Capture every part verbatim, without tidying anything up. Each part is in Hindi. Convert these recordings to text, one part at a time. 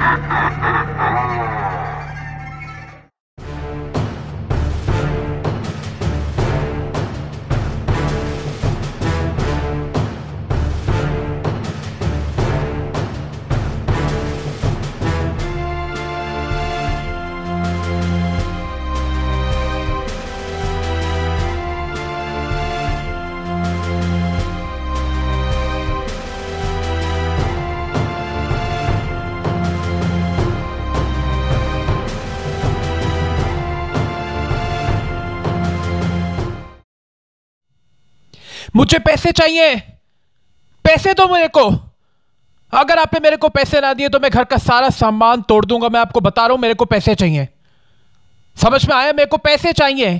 मुझे पैसे चाहिए, पैसे दो मेरे को। अगर आपने मेरे को पैसे ना दिए तो मैं घर का सारा सामान तोड़ दूंगा। मैं आपको बता रहा हूं, मेरे को पैसे चाहिए। समझ में आया? मेरे को पैसे चाहिए।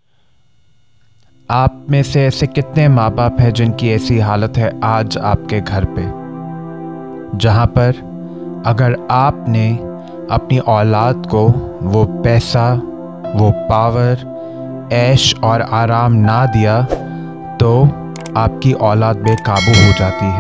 आप में से ऐसे कितने माँ बाप हैं जिनकी ऐसी हालत है आज आपके घर पे, जहां पर अगर आपने अपनी औलाद को वो पैसा, वो पावर, ऐश और आराम ना दिया तो आपकी औलाद बेकाबू हो जाती है।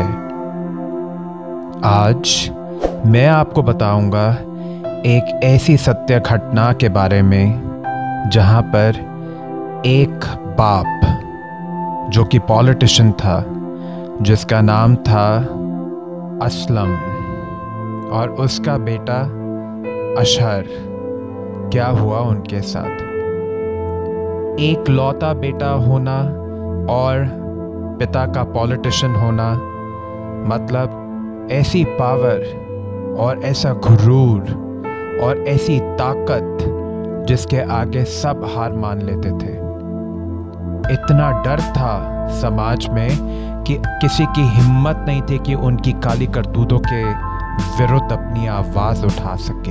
आज मैं आपको बताऊंगा एक ऐसी सत्य घटना के बारे में जहां पर एक बाप जो कि पॉलिटिशियन था, जिसका नाम था असलम, और उसका बेटा अशहर, क्या हुआ उनके साथ। एक लौता बेटा होना और पिता का पॉलिटिशियन होना मतलब ऐसी पावर और ऐसा गुरूर और ऐसी ताकत जिसके आगे सब हार मान लेते थे। इतना डर था समाज में कि किसी की हिम्मत नहीं थी कि उनकी काली करतूतों के विरुद्ध अपनी आवाज उठा सके।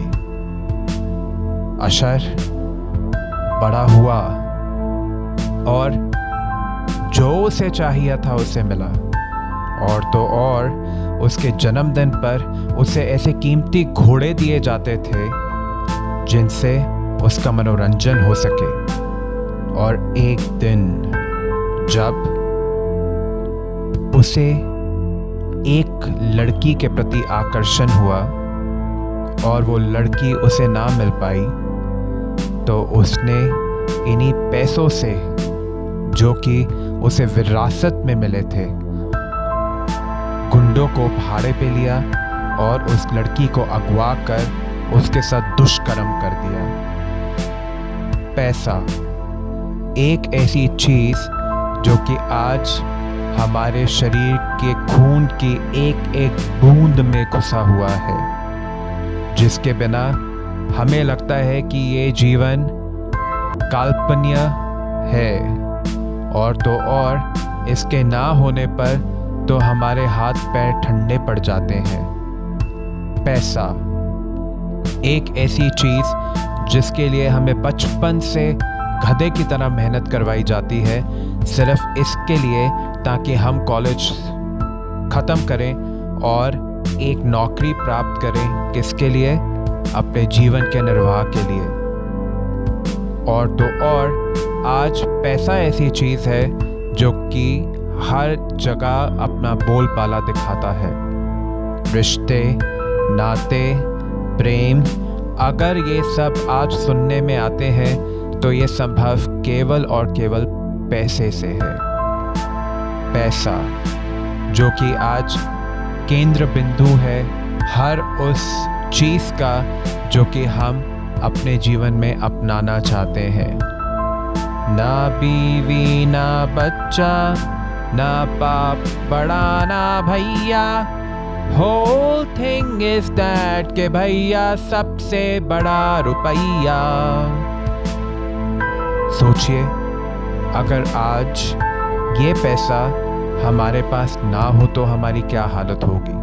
अशहर बड़ा हुआ और जो उसे चाहिए था उसे मिला, और तो और उसके जन्मदिन पर उसे ऐसे कीमती घोड़े दिए जाते थे जिनसे उसका मनोरंजन हो सके। और एक दिन जब उसे एक लड़की के प्रति आकर्षण हुआ और वो लड़की उसे ना मिल पाई, तो उसने इन्हीं पैसों से जो कि उसे विरासत में मिले थे, गुंडों को भाड़े पे लिया और उस लड़की को अगवा कर उसके साथ दुष्कर्म कर दिया। पैसा एक ऐसी चीज जो कि आज हमारे शरीर के खून की एक एक बूंद में घुसा हुआ है, जिसके बिना हमें लगता है कि ये जीवन काल्पनिक है, और तो और इसके ना होने पर तो हमारे हाथ पैर ठंडे पड़ जाते हैं। पैसा एक ऐसी चीज जिसके लिए हमें बचपन से गधे की तरह मेहनत करवाई जाती है, सिर्फ इसके लिए ताकि हम कॉलेज ख़त्म करें और एक नौकरी प्राप्त करें। किसके लिए? अपने जीवन के निर्वाह के लिए। और तो और आज पैसा ऐसी चीज़ है जो कि हर जगह अपना बोलबाला दिखाता है। रिश्ते, नाते, प्रेम, अगर ये सब आज सुनने में आते हैं तो ये संभव केवल और केवल पैसे से है। पैसा जो कि आज केंद्र बिंदु है हर उस चीज़ का जो कि हम अपने जीवन में अपनाना चाहते हैं। ना बीवी ना बच्चा, ना बाप बड़ा ना भैया, होल थिंग इज दैट के भैया सबसे बड़ा रुपया। सोचिए, अगर आज ये पैसा हमारे पास ना हो तो हमारी क्या हालत होगी।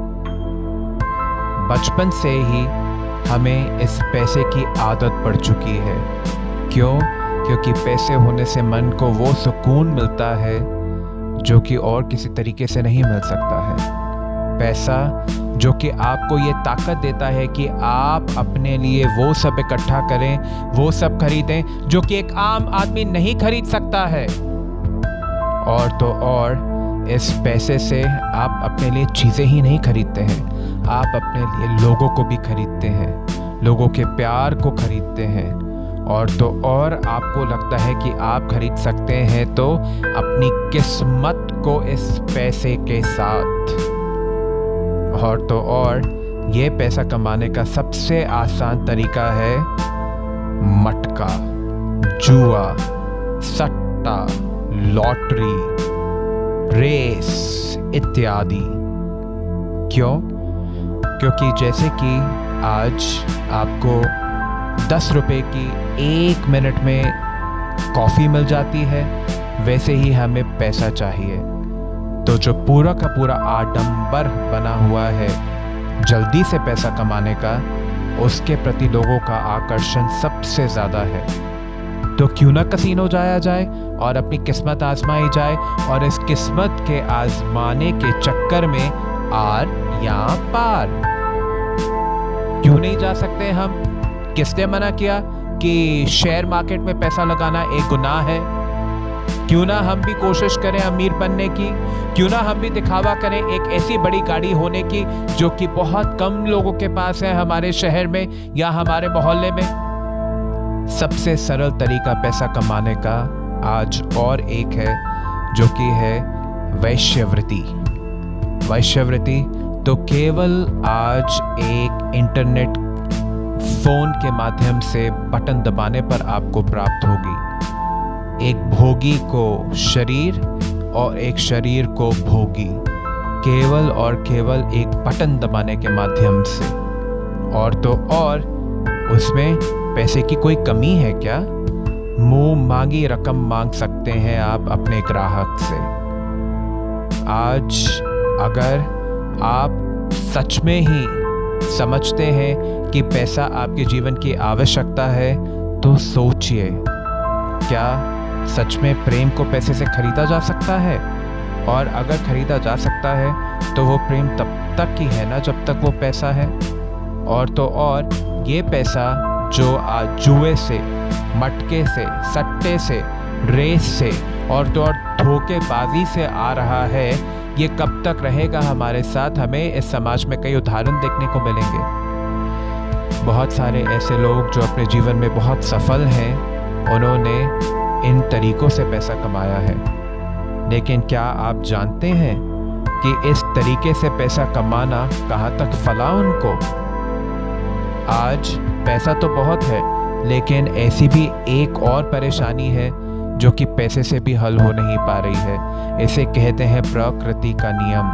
बचपन से ही हमें इस पैसे की आदत पड़ चुकी है। क्यों? क्योंकि पैसे होने से मन को वो सुकून मिलता है जो कि और किसी तरीके से नहीं मिल सकता है। पैसा जो कि आपको ये ताकत देता है कि आप अपने लिए वो सब इकट्ठा करें, वो सब खरीदें जो कि एक आम आदमी नहीं खरीद सकता है। और तो और इस पैसे से आप अपने लिए चीज़ें ही नहीं खरीदते हैं, आप अपने लिए लोगों को भी खरीदते हैं, लोगों के प्यार को खरीदते हैं, और तो और आपको लगता है कि आप खरीद सकते हैं तो अपनी किस्मत को इस पैसे के साथ। और तो और ये पैसा कमाने का सबसे आसान तरीका है मटका, जुआ, सट्टा, लॉटरी, रेस इत्यादि। क्यों? क्योंकि जैसे कि आज आपको दस रुपए की एक मिनट में कॉफ़ी मिल जाती है, वैसे ही हमें पैसा चाहिए। तो जो पूरा का पूरा आडंबर बना हुआ है जल्दी से पैसा कमाने का, उसके प्रति लोगों का आकर्षण सबसे ज़्यादा है। तो क्यों ना कसीनो जाया जाए और अपनी किस्मत आजमाई जाए, और इस किस्मत के आजमाने के चक्कर में आर या पार। क्यों नहीं जा सकते हम? किसने मना किया कि शेयर मार्केट में पैसा लगाना एक गुनाह है? क्यों ना हम भी कोशिश करें अमीर बनने की? क्यों ना हम भी दिखावा करें एक ऐसी बड़ी गाड़ी होने की जो कि बहुत कम लोगों के पास है हमारे शहर में या हमारे मोहल्ले में। सबसे सरल तरीका पैसा कमाने का आज और एक है, जो कि है वैश्यवृत्ति। वैश्यवृत्ति तो केवल आज एक इंटरनेट फोन के माध्यम से बटन दबाने पर आपको प्राप्त होगी। एक भोगी को शरीर और एक शरीर को भोगी, केवल और केवल एक बटन दबाने के माध्यम से। और तो और उसमें पैसे की कोई कमी है क्या? मुंह मांगी रकम मांग सकते हैं आप अपने ग्राहक से। आज अगर आप सच में ही समझते हैं कि पैसा आपके जीवन की आवश्यकता है, तो सोचिए, क्या सच में प्रेम को पैसे से खरीदा जा सकता है? और अगर खरीदा जा सकता है तो वो प्रेम तब तक ही है ना जब तक वो पैसा है। और तो और ये पैसा जो आज जुए से, मटके से, सट्टे से, रेस से और तो और धोखेबाजी से आ रहा है, ये कब तक रहेगा हमारे साथ? हमें इस समाज में कई उदाहरण देखने को मिलेंगे। बहुत सारे ऐसे लोग जो अपने जीवन में बहुत सफल हैं, उन्होंने इन तरीकों से पैसा कमाया है। लेकिन क्या आप जानते हैं कि इस तरीके से पैसा कमाना कहाँ तक फला उनको? आज पैसा तो बहुत है, लेकिन ऐसी भी एक और परेशानी है जो कि पैसे से भी हल हो नहीं पा रही है। इसे कहते हैं प्रकृति का नियम।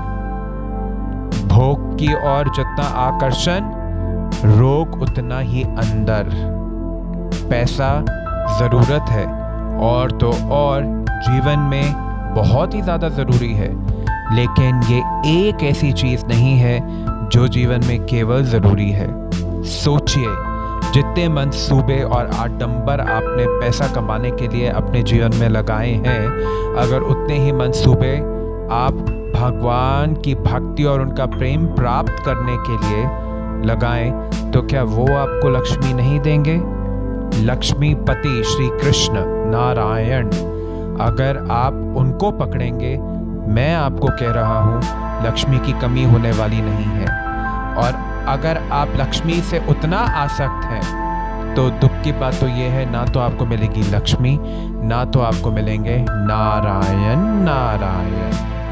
भोग की ओर जितना आकर्षण, रोग उतना ही अंदर। पैसा जरूरत है और तो और जीवन में बहुत ही ज़्यादा ज़रूरी है, लेकिन ये एक ऐसी चीज़ नहीं है जो जीवन में केवल ज़रूरी है। सोचिए, जितने मंसूबे और आडंबर आपने पैसा कमाने के लिए अपने जीवन में लगाए हैं, अगर उतने ही मंसूबे आप भगवान की भक्ति और उनका प्रेम प्राप्त करने के लिए लगाएं, तो क्या वो आपको लक्ष्मी नहीं देंगे? लक्ष्मीपति श्री कृष्ण नारायण, अगर आप उनको पकड़ेंगे, मैं आपको कह रहा हूँ, लक्ष्मी की कमी होने वाली नहीं है। और अगर आप लक्ष्मी से उतना आसक्त हैं, तो दुख की बात तो ये है, ना तो आपको मिलेगी लक्ष्मी, ना तो आपको मिलेंगे नारायण नारायण।